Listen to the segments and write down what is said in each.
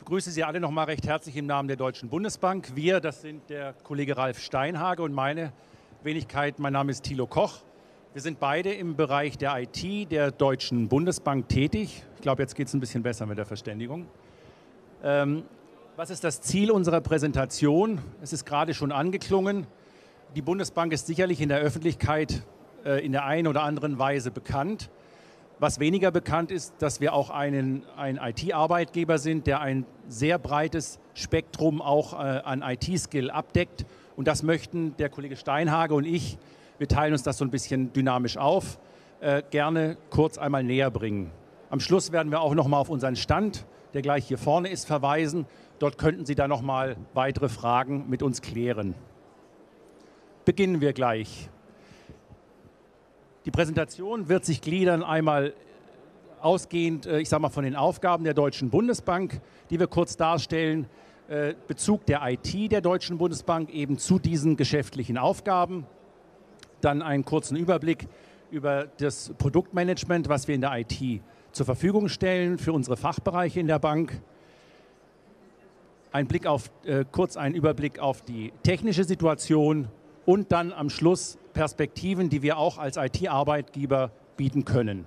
begrüße Sie alle noch mal recht herzlich im Namen der Deutschen Bundesbank. Wir, das sind der Kollege Ralf Steinhage und meine Wenigkeit. Mein Name ist Thilo Koch. Wir sind beide im Bereich der IT der Deutschen Bundesbank tätig. Ich glaube, jetzt geht es ein bisschen besser mit der Verständigung. Was ist das Ziel unserer Präsentation? Es ist gerade schon angeklungen. Die Bundesbank ist sicherlich in der Öffentlichkeit in der einen oder anderen Weise bekannt. Was weniger bekannt ist, dass wir auch ein IT-Arbeitgeber sind, der ein sehr breites Spektrum auch an IT-Skill abdeckt. Und das möchten der Kollege Steinhage und ich, wir teilen uns das so ein bisschen dynamisch auf, gerne kurz einmal näher bringen. Am Schluss werden wir auch noch mal auf unseren Stand, der gleich hier vorne ist, verweisen. Dort könnten Sie dann noch mal weitere Fragen mit uns klären. Beginnen wir gleich. Die Präsentation wird sich gliedern einmal ausgehend, ich sage mal, von den Aufgaben der Deutschen Bundesbank, die wir kurz darstellen, Bezug der IT der Deutschen Bundesbank eben zu diesen geschäftlichen Aufgaben, dann einen kurzen Überblick über das Produktmanagement, was wir in der IT zur Verfügung stellen für unsere Fachbereiche in der Bank, kurz einen Überblick auf die technische Situation und dann am Schluss Perspektiven, die wir auch als IT-Arbeitgeber bieten können.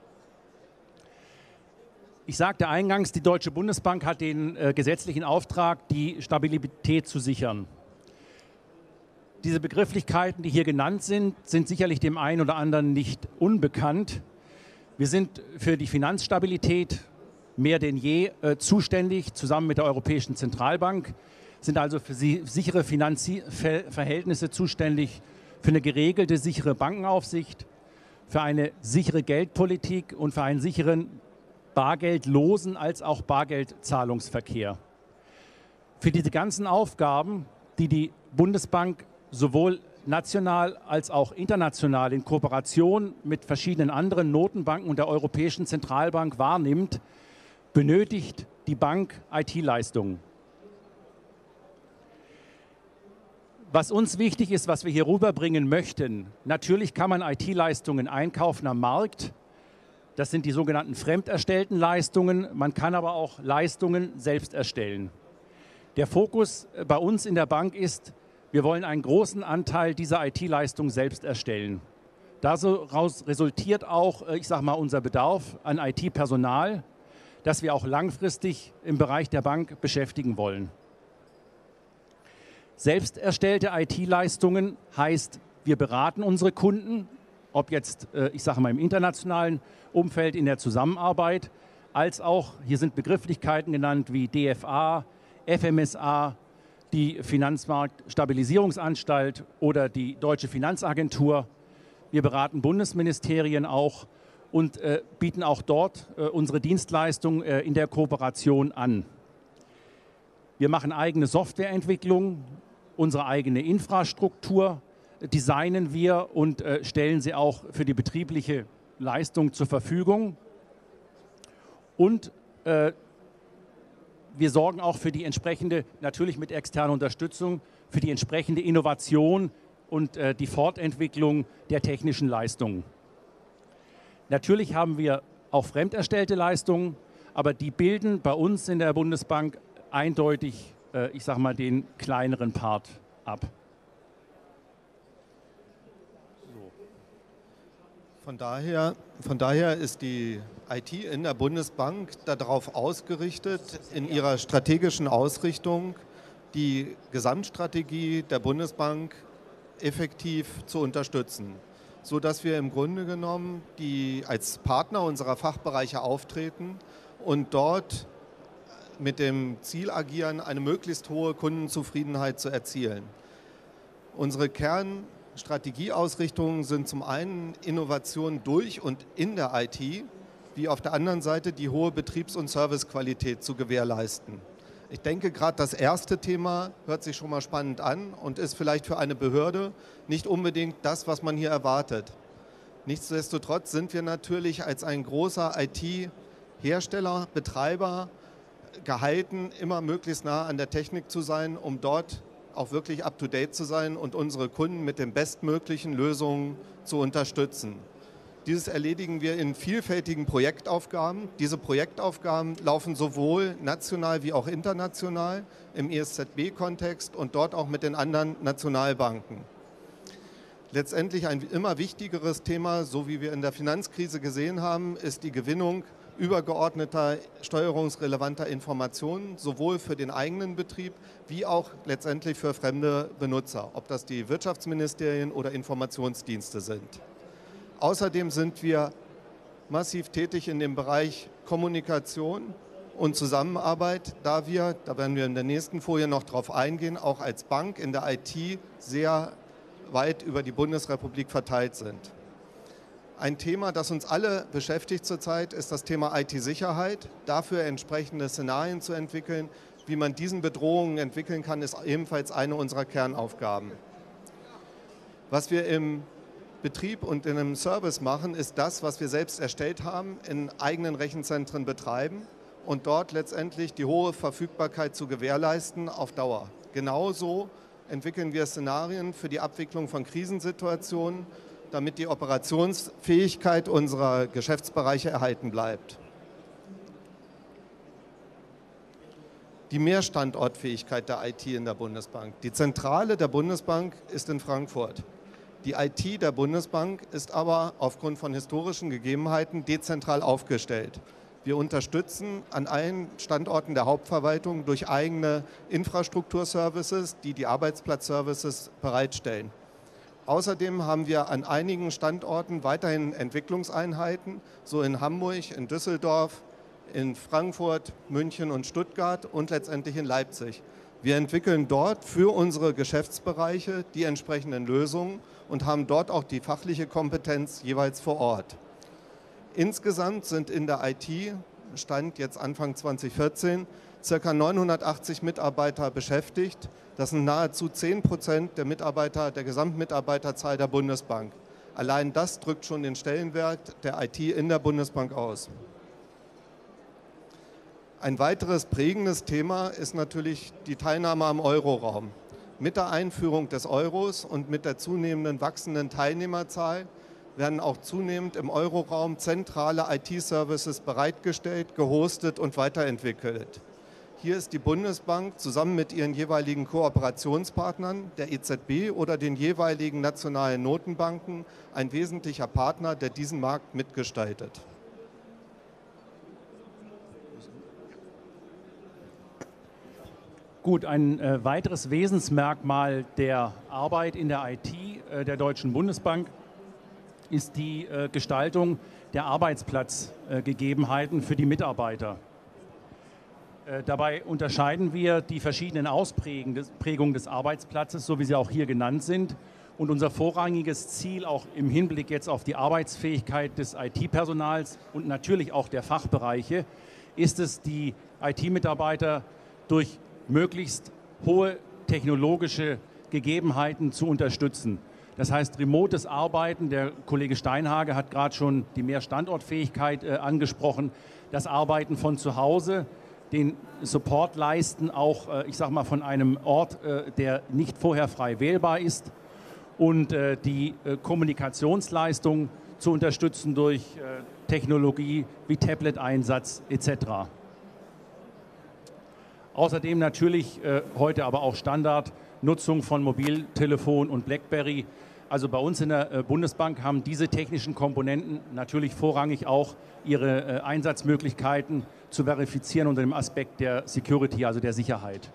Ich sagte eingangs, die Deutsche Bundesbank hat den gesetzlichen Auftrag, die Stabilität zu sichern. Diese Begrifflichkeiten, die hier genannt sind, sind sicherlich dem einen oder anderen nicht unbekannt. Wir sind für die Finanzstabilität mehr denn je zuständig, zusammen mit der Europäischen Zentralbank, sind also für sichere Finanzverhältnisse zuständig, für eine geregelte, sichere Bankenaufsicht, für eine sichere Geldpolitik und für einen sicheren bargeldlosen als auch Bargeldzahlungsverkehr. Für diese ganzen Aufgaben, die die Bundesbank sowohl national als auch international in Kooperation mit verschiedenen anderen Notenbanken und der Europäischen Zentralbank wahrnimmt, benötigt die Bank IT-Leistungen. Was uns wichtig ist, was wir hier rüberbringen möchten, natürlich kann man IT-Leistungen einkaufen am Markt. Das sind die sogenannten fremd erstellten Leistungen. Man kann aber auch Leistungen selbst erstellen. Der Fokus bei uns in der Bank ist, wir wollen einen großen Anteil dieser IT-Leistungen selbst erstellen. Daraus resultiert auch, ich sage mal, unser Bedarf an IT-Personal, das wir auch langfristig im Bereich der Bank beschäftigen wollen. Selbst erstellte IT-Leistungen heißt, wir beraten unsere Kunden, ob jetzt, ich sage mal, im internationalen Umfeld in der Zusammenarbeit, als auch, hier sind Begrifflichkeiten genannt wie DFA, FMSA, die Finanzmarktstabilisierungsanstalt oder die Deutsche Finanzagentur. Wir beraten Bundesministerien auch und bieten auch dort unsere Dienstleistungen in der Kooperation an. Wir machen eigene Softwareentwicklung, unsere eigene Infrastruktur designen wir und stellen sie auch für die betriebliche Leistung zur Verfügung. Und wir sorgen auch für die entsprechende, natürlich mit externer Unterstützung, für die entsprechende Innovation und die Fortentwicklung der technischen Leistungen. Natürlich haben wir auch fremd erstellte Leistungen, aber die bilden bei uns in der Bundesbank eindeutig, ich sage mal, den kleineren Part ab. Von daher ist die IT in der Bundesbank darauf ausgerichtet, in ihrer strategischen Ausrichtung die Gesamtstrategie der Bundesbank effektiv zu unterstützen, sodass wir im Grunde genommen als Partner unserer Fachbereiche auftreten und dort mit dem Ziel agieren, eine möglichst hohe Kundenzufriedenheit zu erzielen. Unsere Kernstrategieausrichtungen sind zum einen Innovation durch und in der IT, wie auf der anderen Seite die hohe Betriebs- und Servicequalität zu gewährleisten. Ich denke, gerade das erste Thema hört sich schon mal spannend an und ist vielleicht für eine Behörde nicht unbedingt das, was man hier erwartet. Nichtsdestotrotz sind wir natürlich als ein großer IT-Hersteller, Betreiber gehalten, immer möglichst nah an der Technik zu sein, um dort auch wirklich up-to-date zu sein und unsere Kunden mit den bestmöglichen Lösungen zu unterstützen. Dieses erledigen wir in vielfältigen Projektaufgaben. Diese Projektaufgaben laufen sowohl national wie auch international im ESZB-Kontext und dort auch mit den anderen Nationalbanken. Letztendlich ein immer wichtigeres Thema, so wie wir in der Finanzkrise gesehen haben, ist die Gewinnung übergeordneter steuerungsrelevanter Informationen, sowohl für den eigenen Betrieb wie auch letztendlich für fremde Benutzer, ob das die Wirtschaftsministerien oder Informationsdienste sind. Außerdem sind wir massiv tätig in dem Bereich Kommunikation und Zusammenarbeit, da werden wir in der nächsten Folie noch darauf eingehen, auch als Bank in der IT sehr weit über die Bundesrepublik verteilt sind. Ein Thema, das uns alle beschäftigt zurzeit, ist das Thema IT-Sicherheit. Dafür entsprechende Szenarien zu entwickeln, wie man diesen Bedrohungen entwickeln kann, ist ebenfalls eine unserer Kernaufgaben. Was wir im Betrieb und in einem Service machen, ist das, was wir selbst erstellt haben, in eigenen Rechenzentren betreiben und dort letztendlich die hohe Verfügbarkeit zu gewährleisten auf Dauer. Genauso entwickeln wir Szenarien für die Abwicklung von Krisensituationen, damit die Operationsfähigkeit unserer Geschäftsbereiche erhalten bleibt. Die Mehrstandortfähigkeit der IT in der Bundesbank. Die Zentrale der Bundesbank ist in Frankfurt. Die IT der Bundesbank ist aber aufgrund von historischen Gegebenheiten dezentral aufgestellt. Wir unterstützen an allen Standorten der Hauptverwaltung durch eigene Infrastrukturservices, die die Arbeitsplatzservices bereitstellen. Außerdem haben wir an einigen Standorten weiterhin Entwicklungseinheiten, so in Hamburg, in Düsseldorf, in Frankfurt, München und Stuttgart und letztendlich in Leipzig. Wir entwickeln dort für unsere Geschäftsbereiche die entsprechenden Lösungen und haben dort auch die fachliche Kompetenz jeweils vor Ort. Insgesamt sind in der IT, Stand jetzt Anfang 2014, ca. 980 Mitarbeiter beschäftigt. Das sind nahezu 10% der Gesamtmitarbeiterzahl der Bundesbank. Allein das drückt schon den Stellenwert der IT in der Bundesbank aus. Ein weiteres prägendes Thema ist natürlich die Teilnahme am Euroraum. Mit der Einführung des Euros und mit der zunehmenden wachsenden Teilnehmerzahl werden auch zunehmend im Euroraum zentrale IT-Services bereitgestellt, gehostet und weiterentwickelt. Hier ist die Bundesbank zusammen mit ihren jeweiligen Kooperationspartnern, der EZB oder den jeweiligen nationalen Notenbanken, ein wesentlicher Partner, der diesen Markt mitgestaltet. Gut, ein weiteres Wesensmerkmal der Arbeit in der IT der Deutschen Bundesbank ist die Gestaltung der Arbeitsplatzgegebenheiten für die Mitarbeiter. Dabei unterscheiden wir die verschiedenen Ausprägungen des Arbeitsplatzes, so wie sie auch hier genannt sind. Und unser vorrangiges Ziel, auch im Hinblick jetzt auf die Arbeitsfähigkeit des IT-Personals und natürlich auch der Fachbereiche, ist es, die IT-Mitarbeiter durch möglichst hohe technologische Gegebenheiten zu unterstützen. Das heißt, remotes Arbeiten, der Kollege Steinhage hat gerade schon die Mehrstandortfähigkeit angesprochen, das Arbeiten von zu Hause, den Support leisten, auch, ich sage mal, von einem Ort, der nicht vorher frei wählbar ist, und die Kommunikationsleistung zu unterstützen durch Technologie wie Tablet-Einsatz etc. Außerdem natürlich heute aber auch Standardnutzung von Mobiltelefon und BlackBerry. Also bei uns in der Bundesbank haben diese technischen Komponenten natürlich vorrangig auch ihre Einsatzmöglichkeiten zu verifizieren unter dem Aspekt der Security, also der Sicherheit.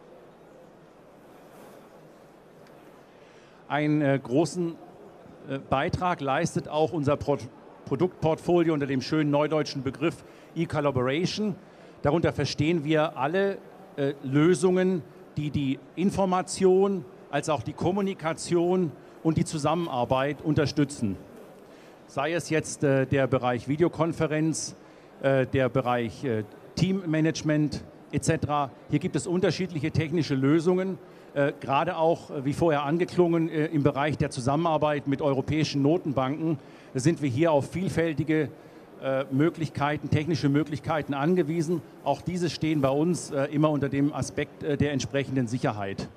Einen großen Beitrag leistet auch unser Produktportfolio unter dem schönen neudeutschen Begriff E-Collaboration. Darunter verstehen wir alle Lösungen, die die Information als auch die Kommunikation und die Zusammenarbeit unterstützen. Sei es jetzt der Bereich Videokonferenz, der Bereich Teammanagement etc. Hier gibt es unterschiedliche technische Lösungen, gerade auch, wie vorher angeklungen, im Bereich der Zusammenarbeit mit europäischen Notenbanken sind wir hier auf vielfältige Möglichkeiten, technische Möglichkeiten angewiesen. Auch diese stehen bei uns immer unter dem Aspekt der entsprechenden Sicherheit.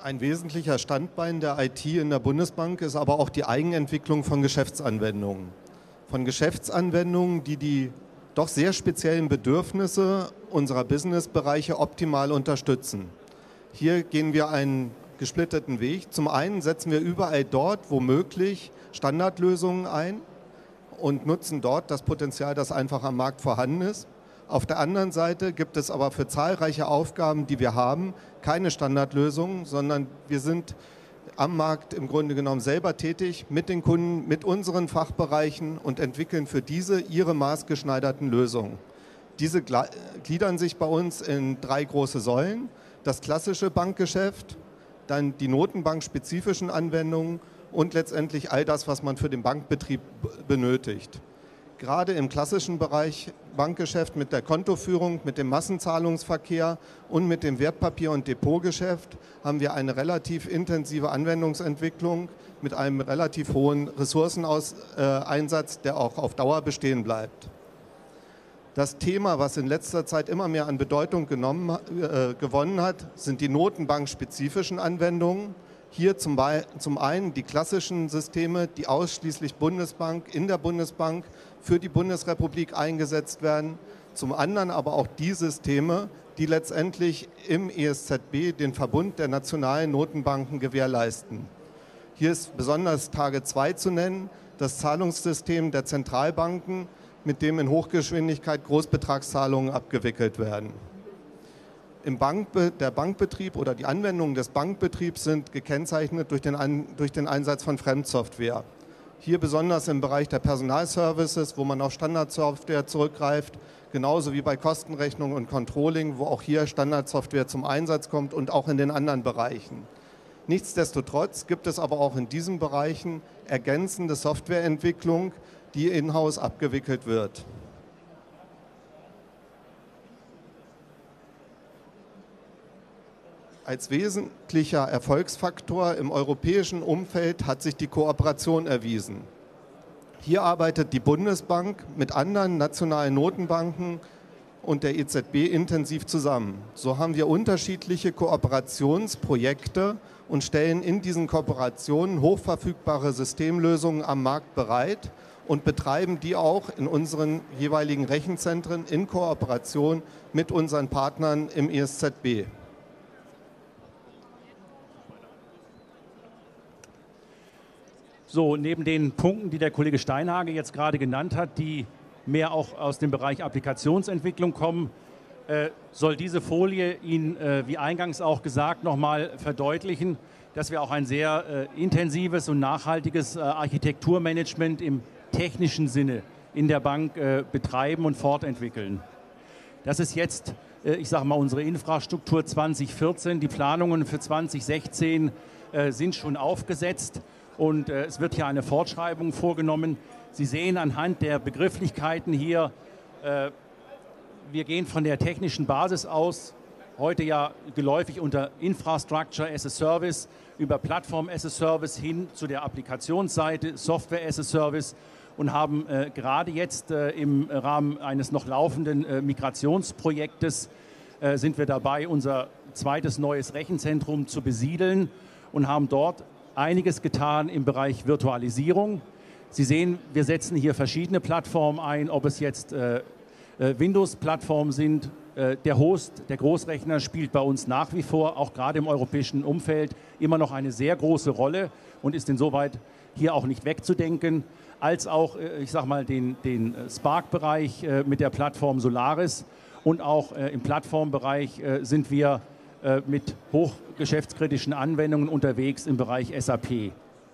Ein wesentlicher Standbein der IT in der Bundesbank ist aber auch die Eigenentwicklung von Geschäftsanwendungen. Von Geschäftsanwendungen, die die doch sehr speziellen Bedürfnisse unserer Businessbereiche optimal unterstützen. Hier gehen wir einen gesplitteten Weg. Zum einen setzen wir überall dort, wo möglich, Standardlösungen ein und nutzen dort das Potenzial, das einfach am Markt vorhanden ist. Auf der anderen Seite gibt es aber für zahlreiche Aufgaben, die wir haben, keine Standardlösungen, sondern wir sind am Markt im Grunde genommen selber tätig, mit den Kunden, mit unseren Fachbereichen und entwickeln für diese ihre maßgeschneiderten Lösungen. Diese gliedern sich bei uns in 3 große Säulen: das klassische Bankgeschäft, dann die notenbankspezifischen Anwendungen und letztendlich all das, was man für den Bankbetrieb benötigt. Gerade im klassischen Bereich Bankgeschäft mit der Kontoführung, mit dem Massenzahlungsverkehr und mit dem Wertpapier- und Depotgeschäft haben wir eine relativ intensive Anwendungsentwicklung mit einem relativ hohen Ressourceneinsatz, der auch auf Dauer bestehen bleibt. Das Thema, was in letzter Zeit immer mehr an Bedeutung gewonnen hat, sind die notenbankspezifischen Anwendungen. Hier zum einen die klassischen Systeme, die ausschließlich in der Bundesbank für die Bundesrepublik eingesetzt werden. Zum anderen aber auch die Systeme, die letztendlich im ESZB den Verbund der nationalen Notenbanken gewährleisten. Hier ist besonders Target 2 zu nennen, das Zahlungssystem der Zentralbanken, mit dem in Hochgeschwindigkeit Großbetragszahlungen abgewickelt werden. Der Bankbetrieb oder die Anwendungen des Bankbetriebs sind gekennzeichnet durch den Einsatz von Fremdsoftware. Hier besonders im Bereich der Personalservices, wo man auf Standardsoftware zurückgreift, genauso wie bei Kostenrechnung und Controlling, wo auch hier Standardsoftware zum Einsatz kommt und auch in den anderen Bereichen. Nichtsdestotrotz gibt es aber auch in diesen Bereichen ergänzende Softwareentwicklung, die in-house abgewickelt wird. Als wesentlicher Erfolgsfaktor im europäischen Umfeld hat sich die Kooperation erwiesen. Hier arbeitet die Bundesbank mit anderen nationalen Notenbanken und der EZB intensiv zusammen. So haben wir unterschiedliche Kooperationsprojekte und stellen in diesen Kooperationen hochverfügbare Systemlösungen am Markt bereit und betreiben die auch in unseren jeweiligen Rechenzentren in Kooperation mit unseren Partnern im ESZB. So, neben den Punkten, die der Kollege Steinhage jetzt gerade genannt hat, die mehr auch aus dem Bereich Applikationsentwicklung kommen, soll diese Folie Ihnen, wie eingangs auch gesagt, nochmal verdeutlichen, dass wir auch ein sehr intensives und nachhaltiges Architekturmanagement im technischen Sinne in der Bank betreiben und fortentwickeln. Das ist jetzt, ich sage mal, unsere Infrastruktur 2014. Die Planungen für 2016 sind schon aufgesetzt. Und es wird hier eine Fortschreibung vorgenommen. Sie sehen anhand der Begrifflichkeiten hier, wir gehen von der technischen Basis aus, heute ja geläufig unter Infrastructure as a Service, über Plattform as a Service hin zu der Applikationsseite, Software as a Service und haben gerade jetzt im Rahmen eines noch laufenden Migrationsprojektes sind wir dabei, unser zweites neues Rechenzentrum zu besiedeln und haben dort einiges getan im Bereich Virtualisierung. Sie sehen, wir setzen hier verschiedene Plattformen ein, ob es jetzt Windows-Plattformen sind. Der Host, der Großrechner spielt bei uns nach wie vor, auch gerade im europäischen Umfeld, immer noch eine sehr große Rolle und ist insoweit hier auch nicht wegzudenken, als auch, ich sage mal, den Spark-Bereich mit der Plattform Solaris und auch im Plattformbereich sind wir mit hochgeschäftskritischen Anwendungen unterwegs im Bereich SAP.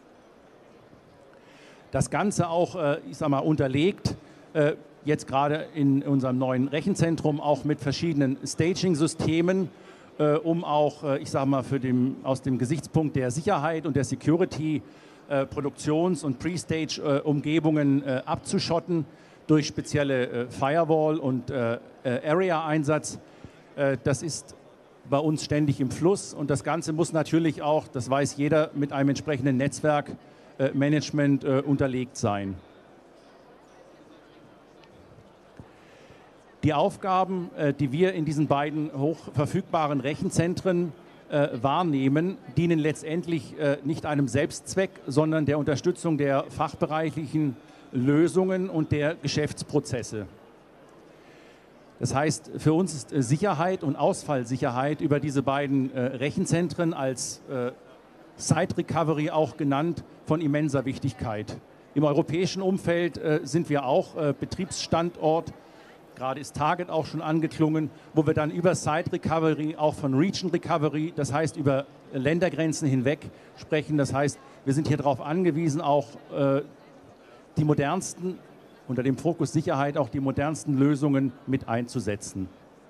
Das Ganze auch, ich sag mal, unterlegt, jetzt gerade in unserem neuen Rechenzentrum auch mit verschiedenen Staging-Systemen, um auch, ich sag mal, aus dem Gesichtspunkt der Sicherheit und der Security Produktions- und Pre-Stage-Umgebungen abzuschotten durch spezielle Firewall- und Area-Einsatz. Das ist bei uns ständig im Fluss und das Ganze muss natürlich auch, das weiß jeder, mit einem entsprechenden Netzwerkmanagement unterlegt sein. Die Aufgaben, die wir in diesen beiden hochverfügbaren Rechenzentren wahrnehmen, dienen letztendlich nicht einem Selbstzweck, sondern der Unterstützung der fachbereichlichen Lösungen und der Geschäftsprozesse. Das heißt, für uns ist Sicherheit und Ausfallsicherheit über diese beiden Rechenzentren als Site Recovery auch genannt von immenser Wichtigkeit. Im europäischen Umfeld sind wir auch Betriebsstandort. Gerade ist Target auch schon angeklungen, wo wir dann über Site Recovery, auch von Region Recovery, das heißt über Ländergrenzen hinweg sprechen. Das heißt, wir sind hier darauf angewiesen, auch die modernsten, unter dem Fokus Sicherheit, auch die modernsten Lösungen mit einzusetzen.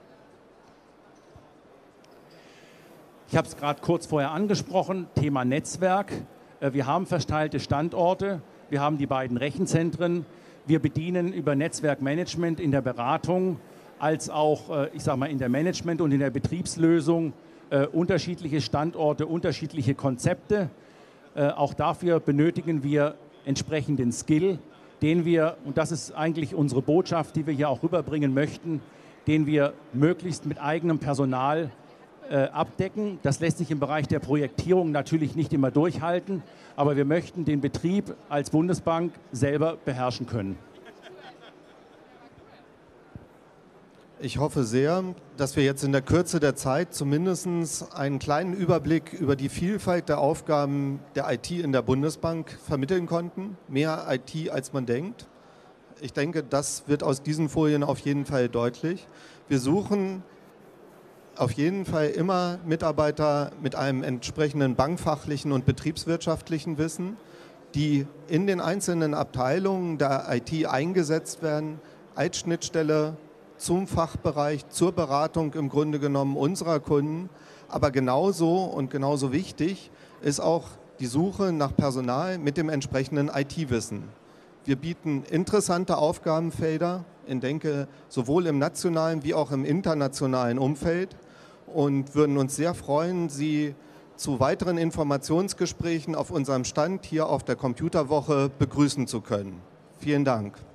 Ich habe es gerade kurz vorher angesprochen, Thema Netzwerk. Wir haben verteilte Standorte, wir haben die beiden Rechenzentren. Wir bedienen über Netzwerkmanagement in der Beratung als auch, ich sage mal, in der Management- und in der Betriebslösung unterschiedliche Standorte, unterschiedliche Konzepte. Auch dafür benötigen wir entsprechenden Skill, den wir, und das ist eigentlich unsere Botschaft, die wir hier auch rüberbringen möchten, den wir möglichst mit eigenem Personal abdecken. Das lässt sich im Bereich der Projektierung natürlich nicht immer durchhalten, aber wir möchten den Betrieb als Bundesbank selber beherrschen können. Ich hoffe sehr, dass wir jetzt in der Kürze der Zeit zumindest einen kleinen Überblick über die Vielfalt der Aufgaben der IT in der Bundesbank vermitteln konnten. Mehr IT, als man denkt. Ich denke, das wird aus diesen Folien auf jeden Fall deutlich. Wir suchen auf jeden Fall immer Mitarbeiter mit einem entsprechenden bankfachlichen und betriebswirtschaftlichen Wissen, die in den einzelnen Abteilungen der IT eingesetzt werden, als Schnittstelle zum Fachbereich, zur Beratung im Grunde genommen unserer Kunden. Aber genauso und genauso wichtig ist auch die Suche nach Personal mit dem entsprechenden IT-Wissen. Wir bieten interessante Aufgabenfelder, ich denke, sowohl im nationalen wie auch im internationalen Umfeld, und würden uns sehr freuen, Sie zu weiteren Informationsgesprächen auf unserem Stand hier auf der Computerwoche begrüßen zu können. Vielen Dank.